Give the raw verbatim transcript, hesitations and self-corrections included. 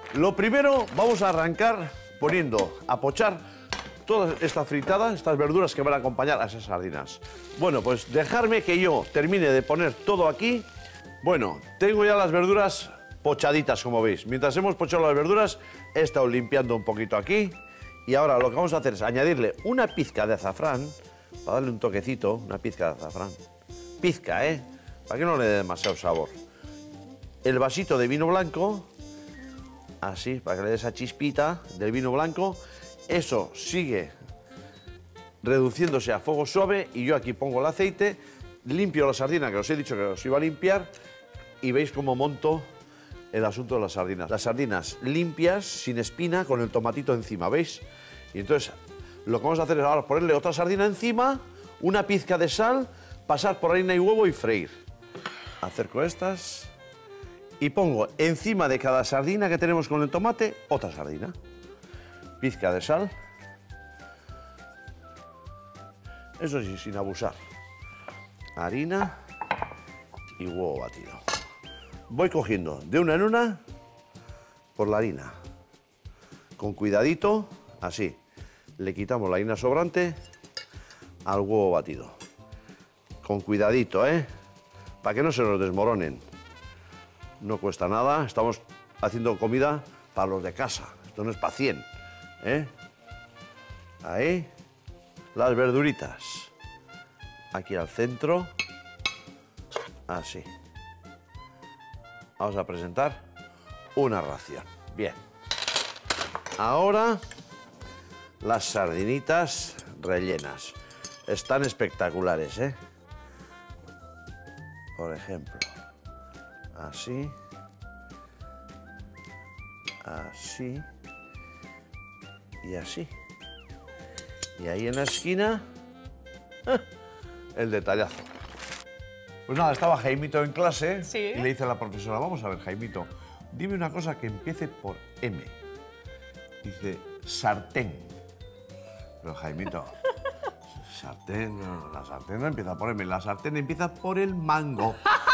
Lo primero, vamos a arrancar poniendo a pochar toda esta fritada, estas verduras que van a acompañar a esas sardinas. Bueno, pues dejarme que yo termine de poner todo aquí. Bueno, tengo ya las verduras pochaditas, como veis. Mientras hemos pochado las verduras, he estado limpiando un poquito aquí. Y ahora lo que vamos a hacer es añadirle una pizca de azafrán, para darle un toquecito, una pizca de azafrán. Pizca, ¿eh? Para que no le dé demasiado sabor. El vasito de vino blanco, así, para que le dé esa chispita del vino blanco. Eso sigue reduciéndose a fuego suave y yo aquí pongo el aceite, limpio la sardina, que os he dicho que os iba a limpiar, y veis cómo monto el asunto de las sardinas. Las sardinas limpias, sin espina, con el tomatito encima, ¿veis? Y entonces lo que vamos a hacer es ahora ponerle otra sardina encima, una pizca de sal, pasar por harina y huevo y freír. Acerco estas y pongo encima de cada sardina que tenemos con el tomate otra sardina. Pizca de sal. Eso sí, sin abusar. Harina y huevo batido. Voy cogiendo de una en una por la harina. Con cuidadito, así. Le quitamos la harina sobrante al huevo batido. Con cuidadito, ¿eh? Para que no se nos desmoronen. No cuesta nada, estamos haciendo comida para los de casa. Esto no es para cien, ¿eh? Ahí. Las verduritas. Aquí al centro. Así. Vamos a presentar una ración. Bien. Ahora, las sardinitas rellenas. Están espectaculares, ¿eh? Por ejemplo, así. Así. Y así. Y ahí en la esquina, ¡ah!, el detallazo. Pues nada, estaba Jaimito en clase, sí, y le dice a la profesora, vamos a ver, Jaimito, dime una cosa que empiece por M. Dice, sartén. Pero Jaimito, sartén, no, la sartén no empieza por M, la sartén empieza por el mango.